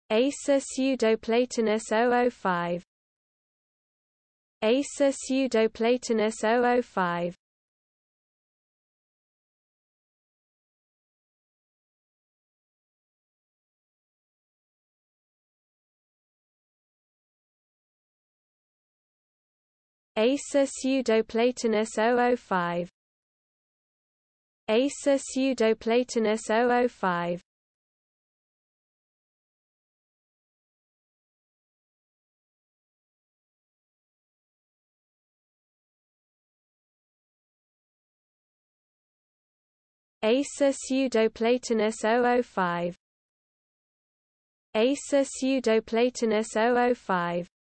Acer pseudoplatanus 005. Acer pseudoplatanus 005. Acer pseudoplatanus 005. Acer pseudoplatanus 005. Acer pseudoplatanus 005. Acer pseudoplatanus 005.